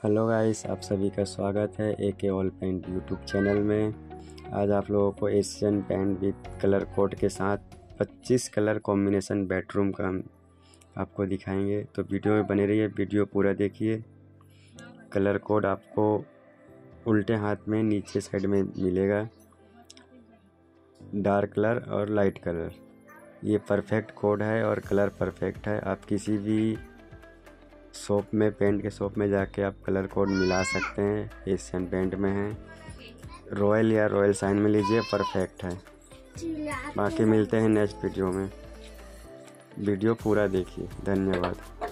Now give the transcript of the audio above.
Hello guys, आप सभी का स्वागत है AK all paint YouTube channel में। आज आप लोगों को Asian paint with colour code के साथ 25 कलर कॉम्बिनेशन बेडरूम का हम आपको दिखाएंगे, तो वीडियो में बने रहिए, वीडियो पूरा देखिए। कलर कोड आपको उल्टे हाथ में नीचे साइड में मिलेगा, डार्क कलर और लाइट कलर। ये परफेक्ट कोड है और कलर परफेक्ट है। आप किसी भी शॉप में, पेंट के शॉप में जाके आप कलर कोड मिला सकते हैं। एशियन पेंट में है, रॉयल या रॉयल साइन में लीजिए, परफेक्ट है। बाकी मिलते हैं नेक्स्ट वीडियो में। वीडियो पूरा देखिए। धन्यवाद।